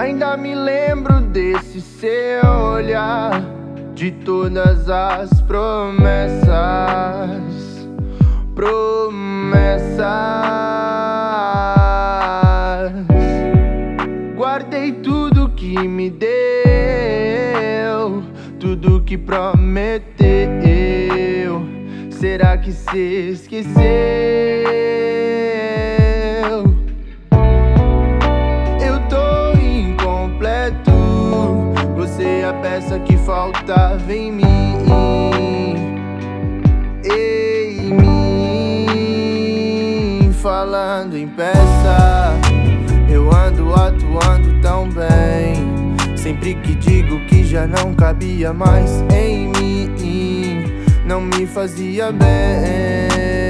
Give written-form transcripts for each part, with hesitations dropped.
Ainda me lembro desse seu olhar, de todas as promessas. Guardei tudo que me deu, tudo que prometeu. Será que cê esqueceu? Eu tô incompleto, você é a peça que faltava em mim. Em mim, falando em peça, eu ando atuando tão bem. Sempre que digo que já não cabia mais em mim, não me fazia bem.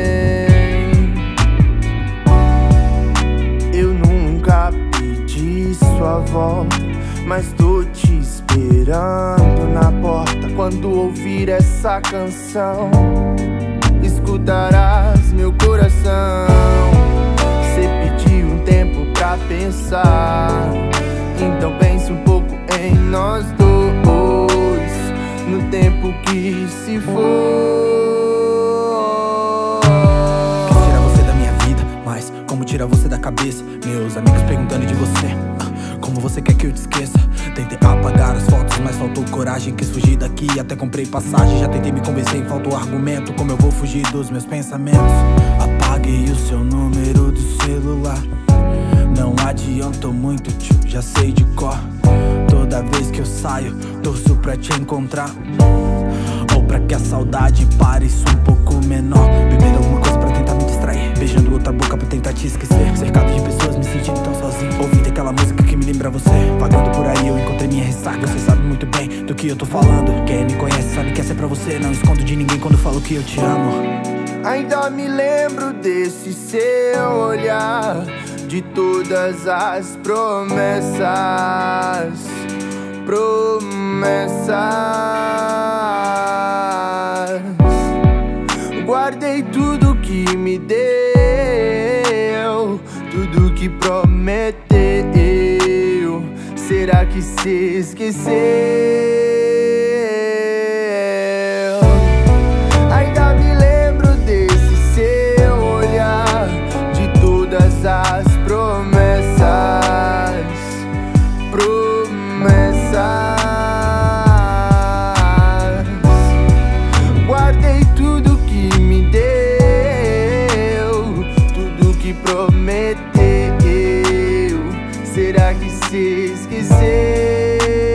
Eu nunca pedi sua volta, mas tô te esperando na porta. Quando ouvir essa canção, escutarás meu coração. Cê pediu um tempo pra pensar, então pense um pouco em nós dois, no tempo que se for. Quis tirar você da minha vida, mas como tirar você da cabeça? Meus amigos perguntando de você, como você quer que eu te esqueça? Tentei apagar as fotos, mas faltou coragem. Quis fugir daqui, até comprei passagem. Já tentei me convencer, faltou argumento. Como eu vou fugir dos meus pensamentos? Apaguei o seu número do celular, não adiantou muito, tio, já sei de cor. Toda vez que eu saio, torço pra te encontrar, ou pra que a saudade pareça um pouco menor. Beber alguma coisa pra tentar me distrair, beijando outra boca pra tentar te esquecer. Cercado de pessoas, me sentindo tão sozinho, ouvindo aquela música que me lembra você. Vagando por aí, eu encontrei minha ressaca. Você sabe muito bem do que eu tô falando. Quem me conhece sabe que essa é pra você. Não escondo de ninguém quando falo que eu te amo. Ainda me lembro desse seu olhar, de todas as promessas. Guardei tudo que me deu, tudo que prometeu. Será que cê esqueceu? Ainda me lembro desse seu olhar, de todas as promessas. Guardei tudo que me deu, tudo que prometeu. Será que cê esqueceu?